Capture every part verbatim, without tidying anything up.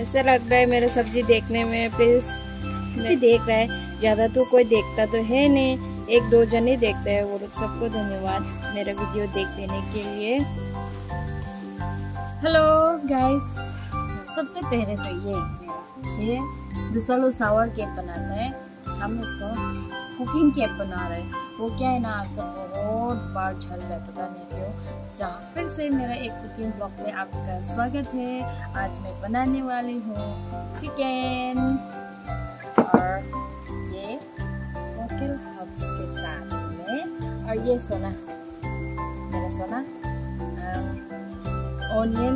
कैसे लग रहा है मेरा सब्जी देखने में? प्लीज मैं देख रहा है, ज़्यादा तो कोई देखता तो है नहीं, एक दो जन ही देखते हैं। वो लोग सबको धन्यवाद मेरा वीडियो देख देने के लिए। हेलो गाइस, सबसे पहले तो ये मेरा ये दूसरा लोग सावर केक बनाता है, हम इसको कुकिंग केक बना रहे हैं। वो क्या है ना, आजकल बहुत बार चल रहा है, पता नहीं क्यों। जहाँ फिर से मेरा एक कुकिंग ब्लॉग में आपका स्वागत है। आज मैं बनाने वाली हूँ चिकन, और ये लोकल हर्ब्स के साथ में, और ये सोना मेरा सोना ऑनियन,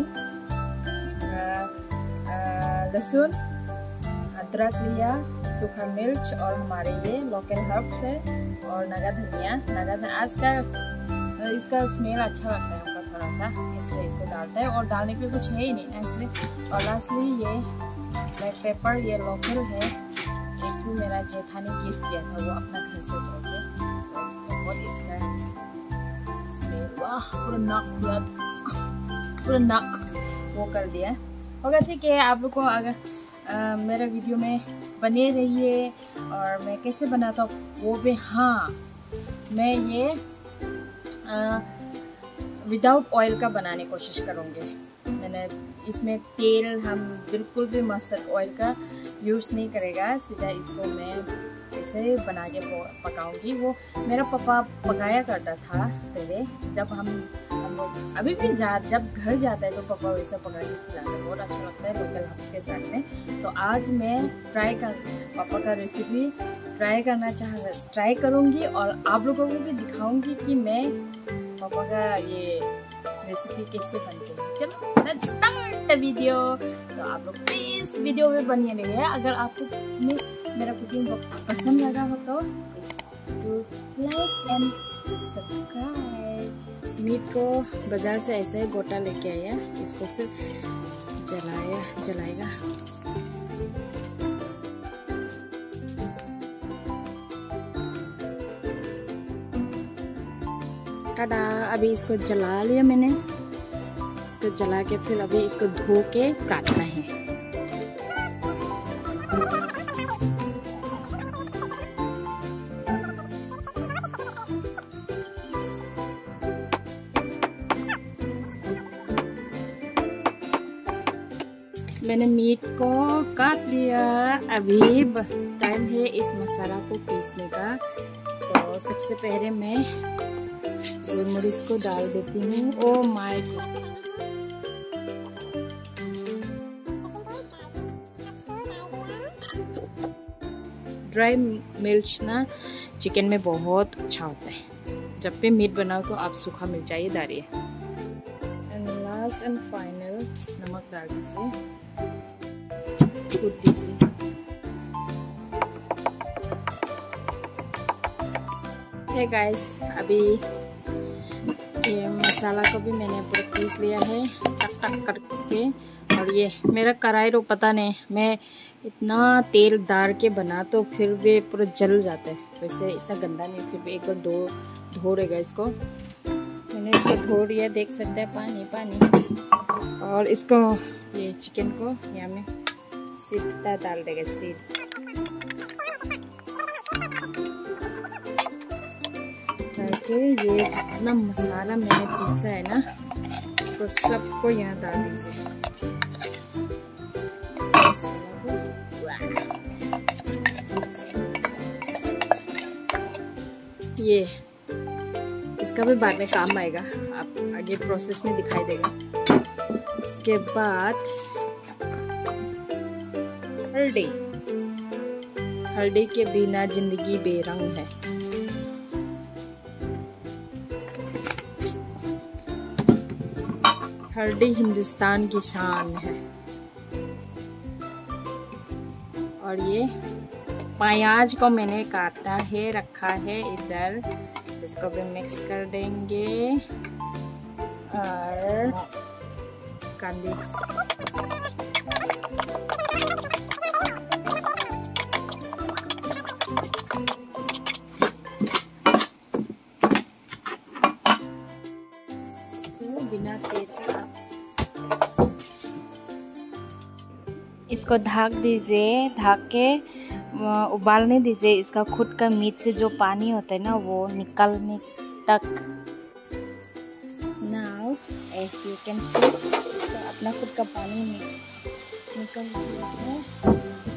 लहसुन, अदरक लिया, सूखा मिर्च, और हमारे ये लोकल हर्ब्स है, और नगा धनिया। नगा धनिया आज का इसका स्मेल अच्छा लगता है हमको थोड़ा सा, इसलिए इसको डालते हैं, और डालने पे कुछ है ही नहीं इसलिए। और लास्टली ये ब्लैक पेपर, ये लोकल है, एक तो मेरा जेठानी गिफ्ट किया था, वो अपना घर से तोड़ के, बहुत इसका स्मेल, वाह पूरा नाक पूरा नाक वो कर दिया। होगा ठीक है, आप लोग को अगर आ, मेरा वीडियो में बने रहिए, और मैं कैसे बनाता हूँ वो भी। हाँ, मैं ये विदाउट ऑयल का बनाने की कोशिश करूँगी। मैंने इसमें तेल हम बिल्कुल भी मस्टर्ड ऑयल का यूज़ नहीं करेगा, सीधा इसको मैं ऐसे बना के पकाऊंगी। वो मेरा पापा पकाया करता था पहले, जब हम हम लोग अभी भी जा जब घर जाता है तो पापा वैसा पका के खिलाता है, बहुत अच्छा लगता है लोकल हर्ब्स के साथ में। तो आज मैं ट्राई कर पापा का रेसिपी ट्राई करना चाह ट्राई करूँगी, और आप लोगों को भी दिखाऊंगी कि मैं पापा का ये रेसिपी कैसे बनती है। चलो लेट्स स्टार्ट द वीडियो। तो आप लोग प्लीज वीडियो में बने रहिए। अगर आपको मेरा कुकिंग पसंद लगा हो तो लाइक एंड सब्सक्राइब। मीट को बाजार से ऐसे ही गोटा लेके आया, इसको फिर जलाया जलाएगा। टाटा, अभी इसको जला लिया मैंने, इसको जला के फिर अभी इसको धो के काटना है। मैंने मीट को काट लिया, अभी टाइम है इस मसाला को पीसने का। तो सबसे पहले मैं गोलमरीच को डाल देती हूँ। ओ माय गॉड, ड्राई मिर्च ना चिकन में बहुत अच्छा होता है। जब भी मीट बनाओ तो आप सूखा मिर्चा ही डालिए। एंड लास्ट एंड फाइनल नमक डाल दीजिए, कूट दीजिए। हे गाइस, अभी ये मसाला को भी मैंने पूरा पीस लिया है टक टक करके। और ये मेरा कढ़ाई तो पता नहीं, मैं इतना तेल डाल के बना तो फिर भी पूरा जल जाता है। वैसे इतना गंदा नहीं, फिर भी एक बार धो धो रहेगा इसको। मैंने इसको धो लिया, देख सकते हैं पानी पानी। और इसको ये चिकन को यहाँ में सीधा डाल देगा, सीध करके। ये जितना मसाला मैंने पीसा है ना, इसको सबको यहाँ डाल दीजिए। ये इसका भी बाद में काम आएगा, आप आगे प्रोसेस में दिखाई देगा। इसके बाद हल्दी, हल्दी के बिना जिंदगी बेरंग है। हल्दी हिंदुस्तान की शान है। और ये प्याज को मैंने काटा है, रखा है इधर, इसको भी मिक्स कर देंगे। और कांदे बिना तेज इसको ढक दीजिए, ढक के उबालने दीजिए। इसका खुद का मीट से जो पानी होता है ना वो निकलने तक। Now as you can see तो अपना खुद का पानी निकल गया है।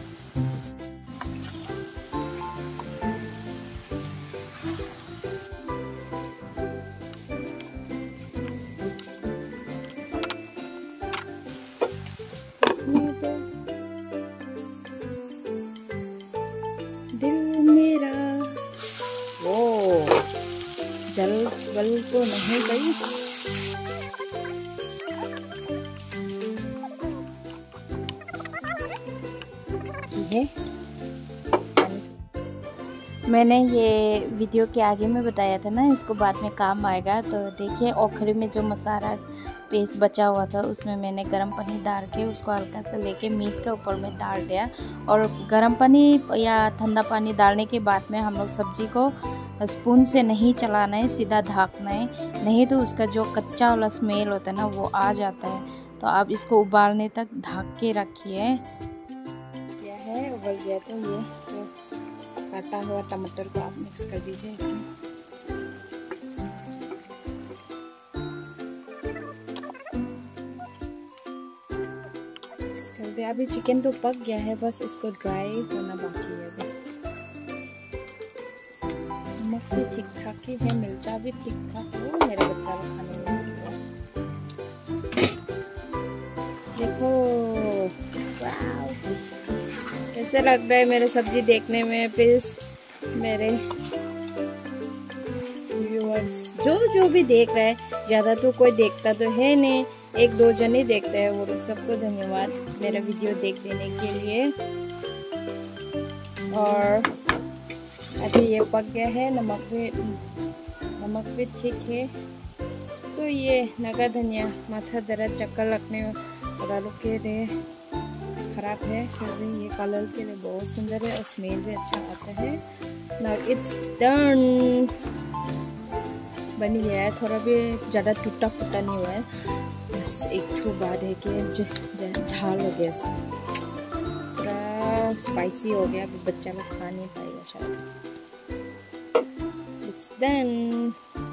दिल मेरा वो जल वल तो नहीं गई। है मैंने ये वीडियो के आगे में बताया था ना, इसको बाद में काम आएगा। तो देखिए ओखरी में जो मसाला पेस्ट बचा हुआ था उसमें मैंने गर्म पानी डाल के उसको हल्का सा लेके मीट के ऊपर में डाल दिया। और गर्म पानी या ठंडा पानी डालने के बाद में हम लोग सब्जी को स्पून से नहीं चलाना है, सीधा ढकना है, नहीं तो उसका जो कच्चा वाला स्मेल होता है ना वो आ जाता है। तो आप इसको उबालने तक ढक के रखिए। क्या है उबल गया तो ये तो काटा हुआ टमाटर को आप मिक्स कर दीजिए इसमें। अभी चिकन तो पक गया है, बस इसको ड्राई होना बाकी है। अभी नमक भी ठीक ठाक ही है, मिर्चा भी ठीक ठाक हो, मेरे बच्चा लोग खाने में देखो वाव कैसे लग रहा है मेरे सब्जी देखने में। प्लीज मेरे व्यूअर्स जो जो भी देख रहा है, ज़्यादा तो कोई देखता तो है नहीं, एक दो जन ही देखते हैं, वो लोग सबको धन्यवाद मेरा वीडियो देख देने के लिए। और अभी ये पक गया है, नमक भी नमक भी ठीक है। तो ये नगा धनिया माथा दर्द चक्कर लगने वालों के लिए खराब है, फिर भी ये कलर के लिए बहुत सुंदर है और स्मेल भी अच्छा आता है। नाउ इट्स डन, बन गया है, थोड़ा भी ज़्यादा टूटा फूटा नहीं हुआ है, बस एक ठो बाद है कि झाल हो गया, पूरा स्पाइसी हो गया, अभी बच्चा लोग खा नहीं पाएगा शायद। It's done.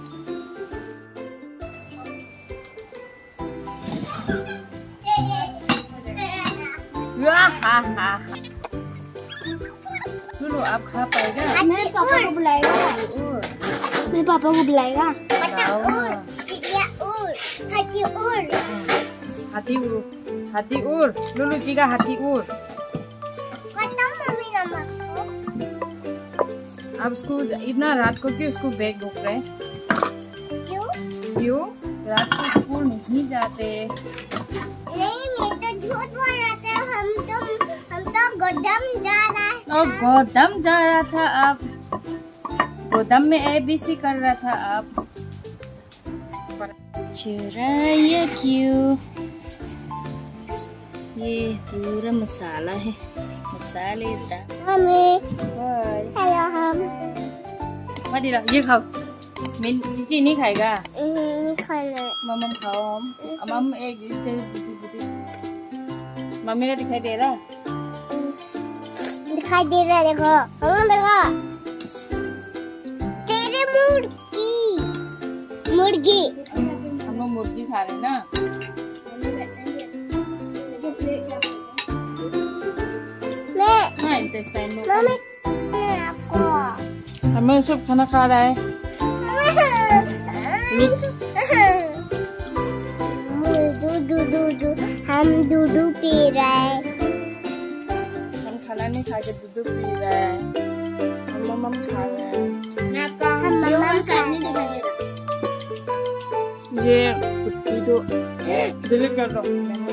लुलु आप खा पाएगा? मैं पापा को बुलाएगा, मैं पापा को बुलाएगा। हाथी उड़, हाथी उड़, लुलु जी का हाथी उड़। अब उसको इतना रात को क्यों उसको बैग भूख रहे? क्यों? क्यों? रात को स्कूल नहीं जाते। नहीं, मैं तो झूठ बोल रहा था, हम तो हम तो गोदाम जा रहा है। और गोदाम जा रहा था आप? गोदाम में ए बी सी कर रहा था आप? चुराया क्यों? ये पूरा मसाला है, मसालेदार। Mummy bye. हेलो हम। मत ये खाओ, मैं चीची नहीं खाएगा। नहीं खाना। मम्म खाओ, हम मम्म एक मम्मी का दिखाई दे रहा? दिखाई दे रहा है, देखो हम देखो तेरे मुर्गी मुर्गी हम लोग मुर्गी खा रहे ना। मैं हाँ इंटेस्टाइन में मम्मी आपको हमें सब खाना खा रहा है। दूधू दूधू हम दूधू पी रहे हैं। हम खाना नहीं खा के दूध पी रहा है। हम मम्म खा रहे हैं। मैं आपका हम मम्मा खाने दिखाई दे रहा। ये कुत्ती तो डिलीट कर दो।